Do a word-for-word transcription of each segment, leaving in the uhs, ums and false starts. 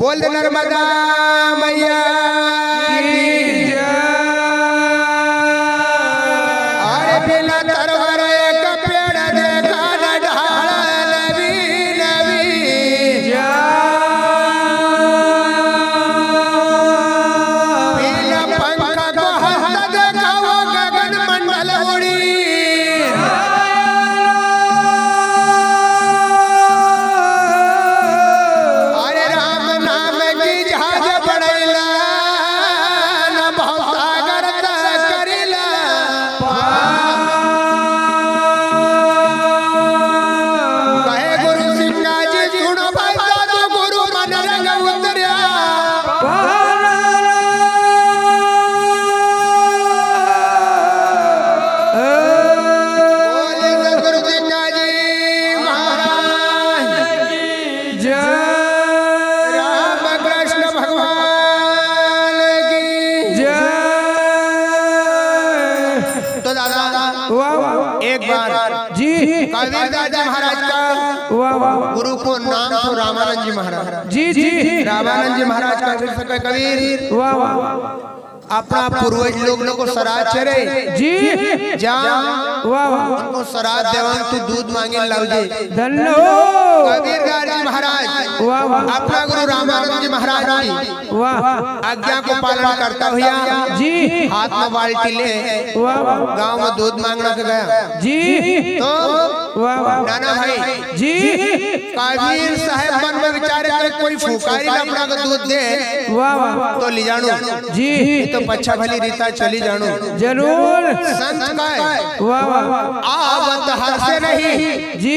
बोल नर्मदा मैया की जय। अरे बिना तरवर एक पेड़ देखा न ढाल नबी नबी जय। बिना पंखा को हस्त देखा वो गगन मंडल उड़ी। एक बार जी कबीरदास जी महाराज का गुरु को नाम तो रामानंद जी महाराज जी जी रामानंद जी महाराज का कबीर वाह वाह अपना पूर्वज लोग को श्राद्ध चरे जी जा वाह वाह उनको श्राद्ध देवन तू दूध मांगे लाउजे धन्नो कबीरदास जी महाराज वाह वाह अपना गुरु रामानंद जी महाराज की वाह आज्ञा को पालन करता हुआ जी हाथ में बाल्टी ले वाह वाह गांव में दूध मांगने के गया जी तो वाह वाह नाना भाई जी कबीर साहब मन में विचार करे कोई फुकारी अपना को दूध दे वाह वाह तो ले जानो जी तो पच्छा भली रीता चली जानो जरूर संत का वाह वाह आवत हर से नहीं जी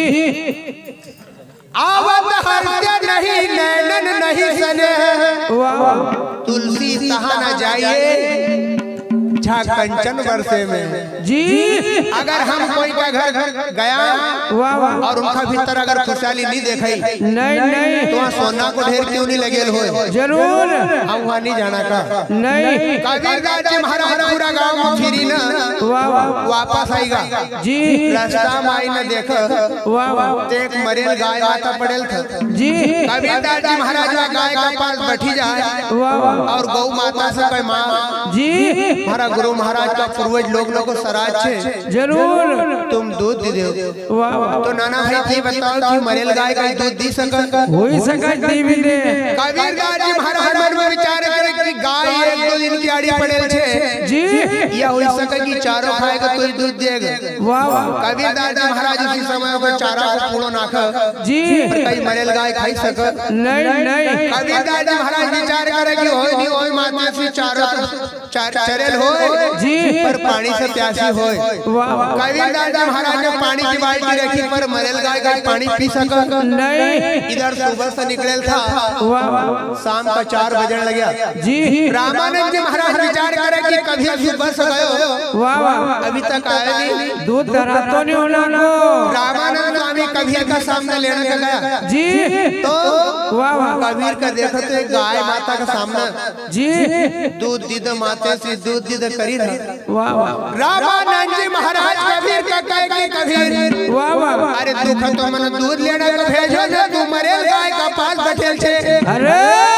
आवत हर से नहीं नैनन नहीं सने वाह वाह तुलसी तहा न जाइए झा कंचन बरसे में जी। अगर हम कोई का घर घर गया वाह वाह और उनका भीतर अगर खुशहाली नहीं देखई नहीं नहीं तो सोना को ढेर क्यों नहीं लगेल हो जरूर हम वहाँ नहीं जाना का नहीं। कबीरदास जी महाराज पूरा गांव में फिरी ना वाह वाह वापस आएगा जी रास्ता में आई न देख वाह वाह एक मरेल गाय माता पड़ेल था जी। कबीरदास जी महाराज गाय के पास बैठी जाए वाह वाह और गौ माता से कहे माँ जी हमारा गुरु महाराज का पूर्वज लोग लोग को श्राद्ध छे जरूर तुम दूध दे दो वाह वाह तो नाना भाई ये बताओ कि मरेल गाय का दूध दी सकत होई सकत नहीं भी दे। कबीरदास जी महाराज मन में विचार करे कि गाय एक दो दिन की आड़ी पड़ेल छे जी या होई सके कि चारों खाएगा तो दूध देगा वाह वाह। कबीरदास जी महाराज उसी समय को चारा को पूरो नाखा जी कई मरेल गाय खाई सकत नहीं नहीं। कबीरदास जी महाराज विचार करे कि होई नहीं होई माता से चारा चरेल हो जी पर पानी से प्यासी हो। कबीरदास जी महाराज ने पानी की बाल्टी रखी पर मरेल गाय का पानी पी सका नहीं। इधर सुबह से निकलेल था शाम का चार बजने लगा जी। रामानंद जी महाराज विचार करे कि कभी सुबह से गयो वाह अभी तक आया नहीं दूध धरा तो नहीं होना को। रामानंद स्वामी कबीर का सामने लेने का गया जी तो वाह वाह कबीर का देखते गाय माता का सामना जी दूध दीद माते से दूध दीद करी वाह वाह। रामानंद जी महाराज कबीर का कहे कि कबीर वाह वाह अरे दुख तो मन दूध लेने का भेजो ना तू मरेल गाय का पास बैठेल छे अरे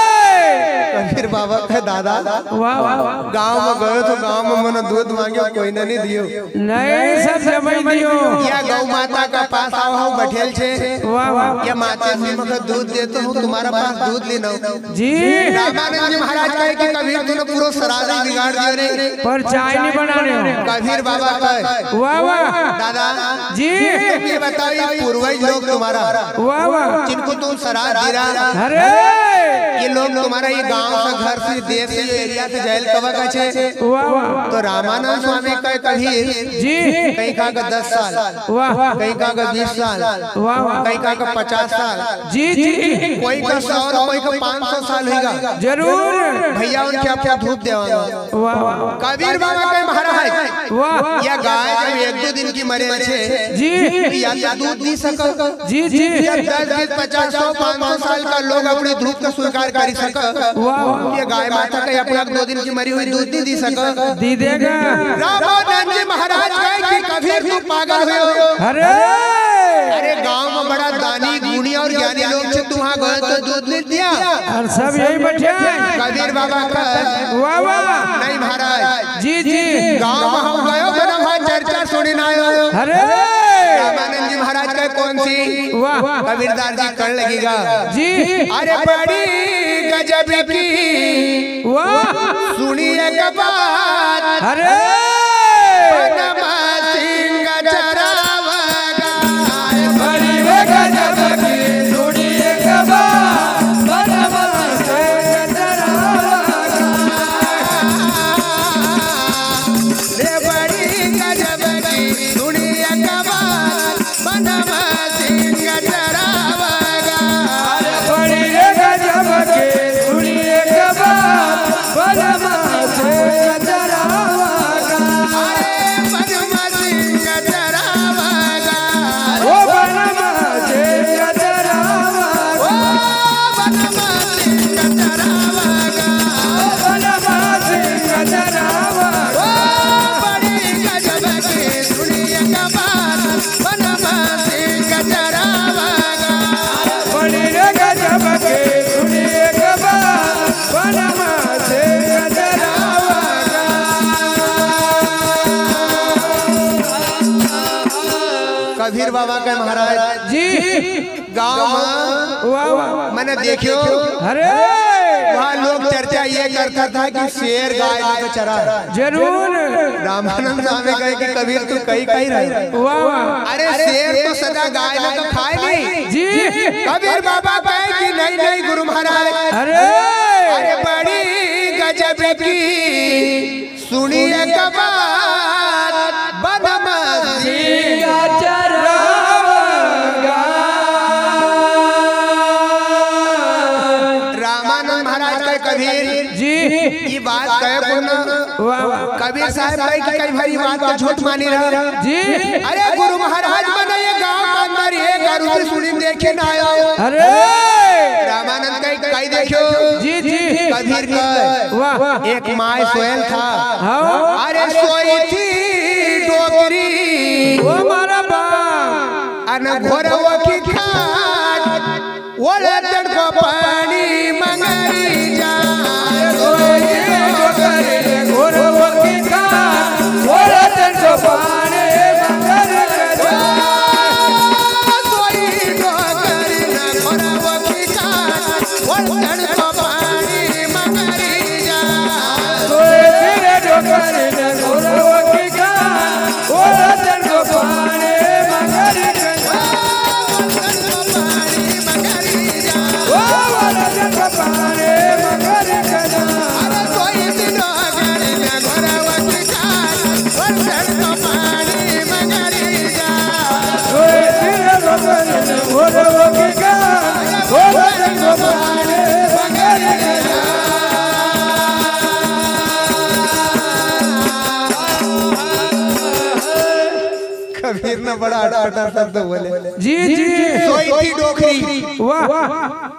कबीर बाबा के दादा वाह वाह गांव में गयो तो गांव में मन दूध मांगे कोई ने नहीं दियो नहीं सब जमाई दियो या गौ माता का पास आओ हो बैठेल छे वाह वाह या माते से मगर दूध देता हूं तुम्हारा पास दूध लेना जी। रामानंद जी महाराज कहे कि कबीर तूने पूरा श्राद्ध बिगाड़ दिया रे पर चाय नहीं बनाने। कबीर बाबा कहे वाह वाह दादा जी ये बताओ ये पूर्वज लोग तुम्हारा वाह वाह जिनको तुम श्राद्ध दे रहा अरे ये लोग तुम्हारा ये गांव से घर से देश से एरिया से जेल कवा का छे वाह वाह। तो रामानंद स्वामी कहे कबीर जी कहीं का का दस साल वाह कहीं का का बीस साल वाह वाह कहीं का का पचास साल जी जी कोई का सौ कोई का पाँच सौ साल होगा जरूर भैया उनके आपको धूप देवा वाह वाह। कबीर बाबा के महाराज वाह या गाय जब एक दो दिन की मरे छे जी या दूध दी सका जी जी दस बीस पचास सौ पाँच सौ साल का लोग अपने धूप का स्वीकार कर सका वाह। ये गाय माता का अपना दो दिन की मरी हुई दूध नहीं दी सका दी देगा। रामानंद जी महाराज कहे कि कबीर तू पागल हो अरे अरे गांव में बड़ा दानी गुणी और ज्ञानी लोग थे, तू वहाँ गए तो दूध नहीं दिया और सब यही बैठे कबीर बाबा का। वाह वाह नहीं महाराज जी जी गांव में हम गए बना भाई चर्चा सुनी ना आयो। अरे रामानंद जी महाराज का कौन सी वाह कबीरदास जी कर लगेगा जी। अरे बड़ी गजब की वाह सुनिए का बात। अरे कबीर बाबा का महाराज जी गांव में वाह वाह मैंने देखियो। अरे वहाँ लोग चर्चा ये करता था कि शेर गाय को चरा जरूर। रामानंद स्वामी कहे कि कबीर तू कहीं कहीं रहे। वाह वाह अरे शेर तो सदा गाय को खाए नहीं जी। कबीर बाबा कहे कि नहीं नहीं गुरु महाराज। अरे अरे बड़ी गजब की सुनिए का बात बदमाशी जी ये बात कहे कबीर साहब कहे कि कई भारी बात को झूठ मानी रहा जी। अरे गुरु महाराज मैंने ये गांव के अंदर ये गारू सुनी देखे ना आयो। अरे रामानंद कहीं कहीं देखो जी जी कबीर का वाह एक माय सोयल था। हाँ अरे सोई थी डोकरी वो हमारा बाप अन घोरवा की खाट वो लड़न को पानी मंगरी जा कबीर ने बड़ा अटपटा शब्द बोले जी जी। सोई थी डोकरी वाह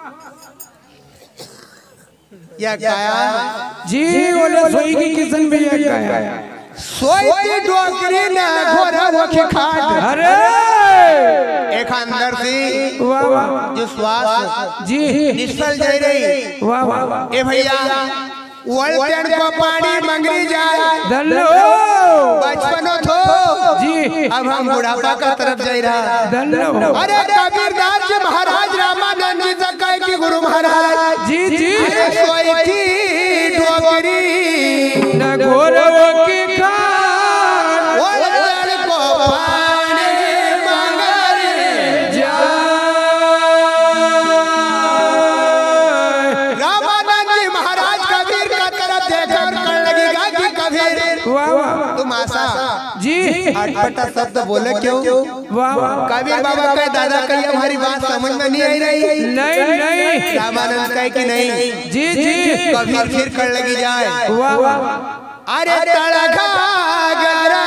या गाया जी बोले सोई की किस्म भी ये गाया सोई थी डोकरी ने घोरवा की खाट। अरे एक अंदर से वाह वाह जो श्वास जी निश्चल जाई रही। वाह वाह ए भैया वलटन को पानी मंगरी जाए दल्लो बचपनो थो जी अब हम बुढ़ापा का तरफ जा रहा। दल्लो अरे कबीरदास जी महाराज रामानंद जी से कहे कि गुरु महाराज जी जी सोई थी डोकरी न घोरवा की खाट वलटन को पानी मंगरी जाए। रामानंद जी महाराज कबीर का तरफ देखकर कर लगेगा कि कबीर वाह वाह तुम आशा जी अटपटा शब्द बोले क्यों। वाह वाह कबीर बाबा का दादा कही हमारी बात समझ में नहीं आई रही। नहीं नहीं रामानंद कहे कि नहीं जी जी कबीर फिर कर लगी जाए। वाह वाह अरे तड़का गरा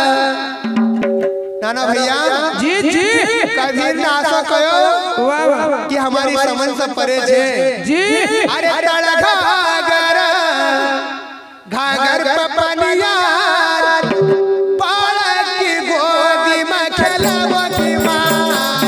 नाना भैया जी जी कबीर ने आशा कहो वाह वाह कि हमारी समझ से परे छे जी। अरे तड़का गरा घाघर पपनिया पालक की गोदी में खेलवा की माँ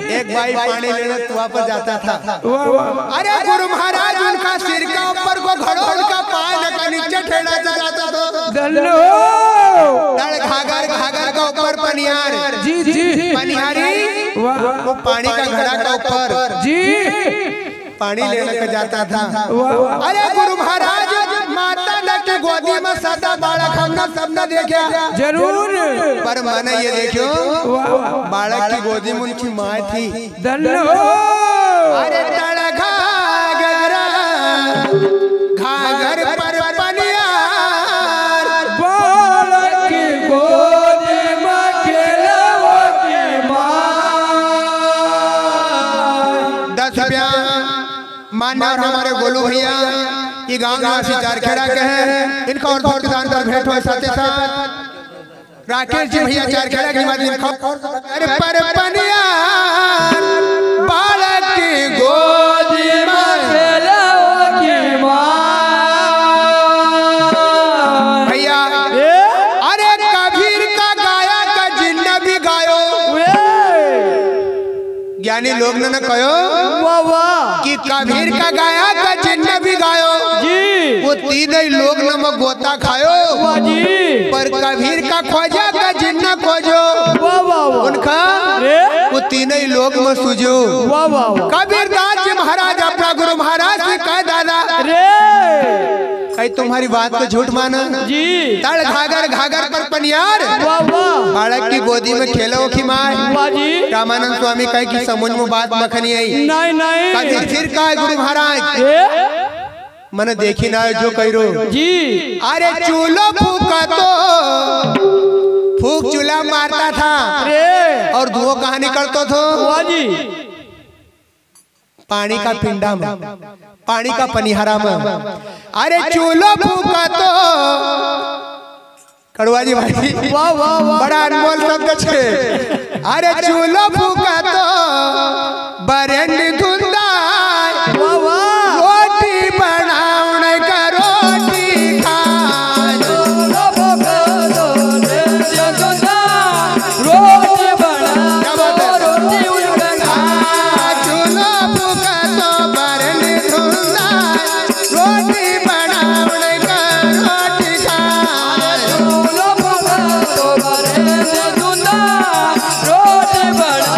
एक भाई पानी लेने कुआं पर जाता था। वाह वाह। अरे गुरु महाराज उनका सिर का ऊपर को घड़ो उनका पाय का नीचे ठेला जाता था। दल्लो तड़ घाघर घाघर का ऊपर पनियार जी जी पनियारी वो पानी का घड़ा का ऊपर जी पानी लेने का जाता था। वाह। अरे गुरु महाराज माता के गोदी में सदा बालक हमने सबने देखा जरूर, पर मैंने ये देखो बालक की गोदी में उनकी माँ थी। दल्लो अरे तड़ घाघर घाघर पर पनियार बालक की गोदी में खेलवती माँ। दस रुपया मान्य और हमारे गोलू भैया ये गांव निवासी चारखेड़ा के हैं, इनका और बहुत दान पर भेंट हो साथ साथ राकेश जी भैया चारखेड़ा के बाद इनका अरे पर पनियार बालक की गोदी में खेलवती माँ। भैया अरे कबीर का गाया का जिन्न भी गायो ज्ञानी लोग ने न कहो कि कबीर का गाया का जिन्न भी गायो वो तीन ही लोग न गोता खायो पर कबीर का खोजा का जिन्न खोजो उनका वो तीन ही लोग में सुजो। कबीर दास जी महाराज अपना गुरु महाराज से कह दादा कहीं तुम्हारी बात को झूठ माना जी। तड़ घाघर घाघर पर पनियार बालक की गोदी में खेलो की माँ। रामानंद स्वामी कहे की समझ में बात मखनी आई नहीं नहीं कबीर फिर कहा गुरु महाराज मैंने देखी ना जो कह रो जी। अरे चूल्हा फूका तो फूक चूल्हा मारता था और धुआं कहाँ निकलता था जी पानी का पिंडा में पानी का पनिहारा में। अरे चूल्हा फूका तो कड़वा जी भाई वाह वाह वाह बड़ा अनमोल शब्द छे। अरे चूल्हा फूका तो बरेंडी धुंदा वाह वाह रोटी बनावने का रोटी खाए रोटी बना रोटी चूल्हा फूका तो बरेंडी धुंदा रोटी बनावने का रोटी खाए रोटी बना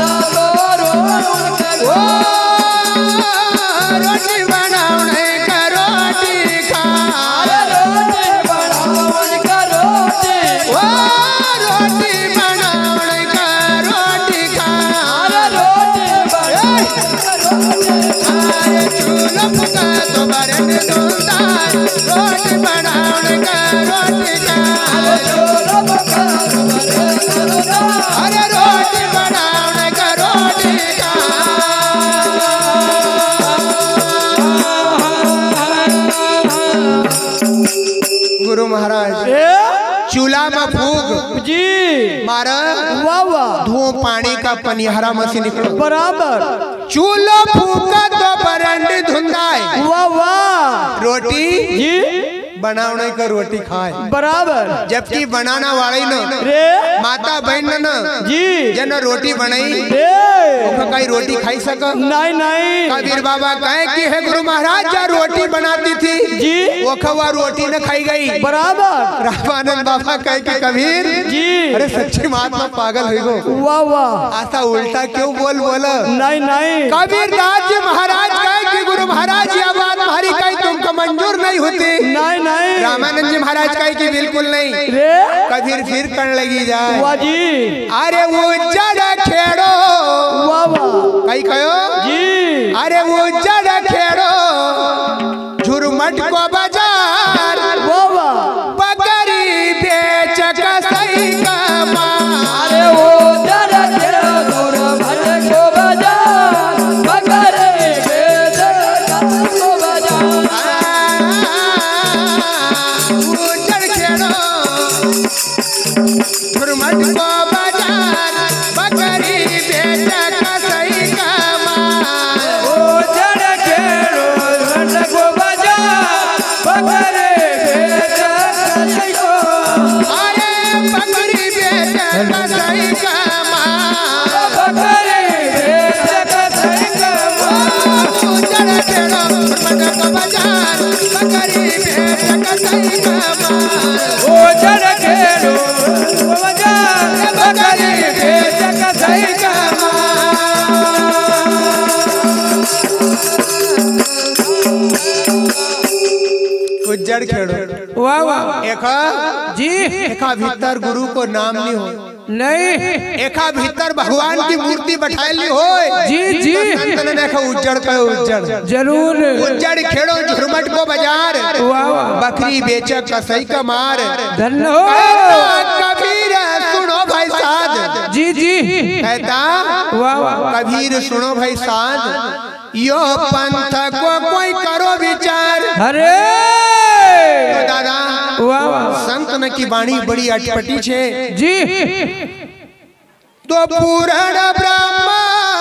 रोटी बनावने का रोटी खाए ओ रोटी बनावने का रोटी खाए अरे चूल्हा फूका तो बरेंडी धुंदा रोटी बनावने का रोटी खाए अरे रोटी बनावने का रोटी गुरु महाराज चूल्हा में फूक जी मारा वाह वाह धुआं पानी का पनिहारा में से निकलो बराबर चूल्हा फूका तो बरंडी धुंदाए वाह वाह रोटी जी बनावने का रोटी खाए बराबर जबकि बनाना वाली न रे माता बहन न जी जन रोटी बनाई रे कई रोटी खाई सक नहीं नहीं कबीर बाबा कहे कि है गुरु महाराज जा रोटी बनाती थी जी वो खवा रोटी न खाई गई बराबर। रामानंद बाबा कहे कि कबीर जी अरे सच्ची महात्मा पागल हुई गो वाह वाह ऐसा उल्टा क्यों बोल बोला नहीं नहीं कबीर दास जी महाराज कहे कि गुरु महाराज ये बात हमारी कही तुमको मंजूर नहीं होती नहीं नहीं रामानंद जी महाराज कहे कि बिल्कुल नहीं रे कबीर फिर करने लगी जाए वाह जी अरे वो जड़ खेड़ो वाह वाह कही कहो जी अरे वो जड़ खेड़ो झुरमट को बाजार वाह वाह बकरी बेच का सही कमा अरे वो जरा जरा दूर भर को बाजार बकरे बेच को बाजार वो जड़ खेड़ो झुरमट को बाजार बकरी बेच का सही कमा वो जरा कसई कमार उजड़ खेड़ो वजा बकरी बेच कसई उज्जड़ खेड़ो। वाह वाह। एका जी एका भीतर गुरु को नाम नहीं हो, नहीं एका भीतर भगवान की मूर्ति बैठाई हो। जी जी संतन ने कहा उज्जड़ कहो उज्जड़ जरूर। उज्जड़ खेड़ो झुरमट को बाजार वाह वाह। बकरी बेचे कसई कमार धन्य हो। कबीर सुनो भाई साध। जी जी कहता वाह वाह। कबीर सुनो भाई साध, यो पंथ को कोई करो विचार। अरे तो दादा वाह वाह। संत न की वाणी बड़ी अटपटी छे। जी तो पूरण ब्रह्मा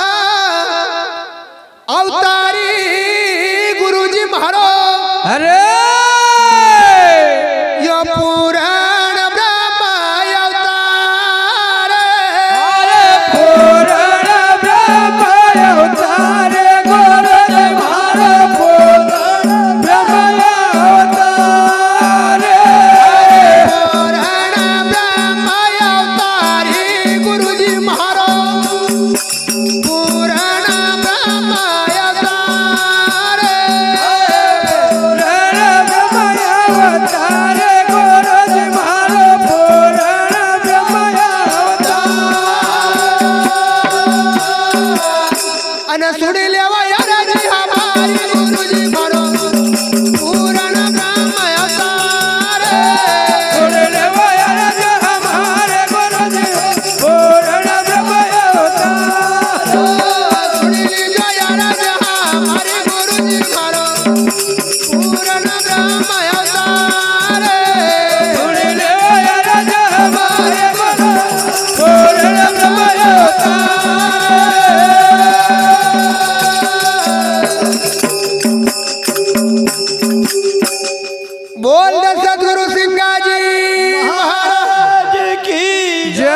अवतारी गुरुजी महारो। अरे यो पूरण ब्रह्मा अवतार। पूरण ब्रह्मा अवतार गुरुजी महारो। पूरण ब्रह्मा अवतार। पूरण ब्रह्मा अवतारी गुरुजी महारो। पूरण ब्रह्मा अवतार। पूरण ब्रह्मा अवतार गुरुजी महारो। पूरण ब्रह्मा अन सुन लेवा यार जी हमारी गुरुजी महारो। पूरण ब्रह्मा अवतार। सुन लेवा यार जी हमारे गुरुजी पूरण ब्रह्मा अवतार। सुन लीजो यार जी हमारी गुरुजी महारो। पूरण ब्रह्मा अवतार। सुन लेवा यार जी हमारे गुरुजी पूरण ब्रह्मा अवतार। बोल दे सदगुरु सिंगा जी महाराज की जय।